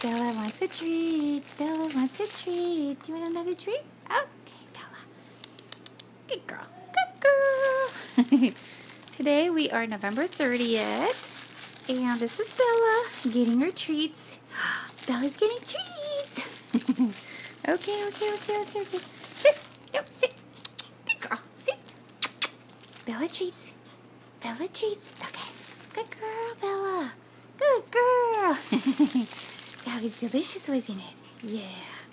Bella wants a treat. Bella wants a treat. Do you want another treat? Okay, Bella. Good girl. Good girl. Today we are November 30th, and this is Bella getting her treats. Bella's getting treats. Okay. Sit. No, sit. Good girl. Sit. Bella treats. Bella treats. Okay. Good girl, Bella. Good girl. That was delicious, wasn't it? Yeah.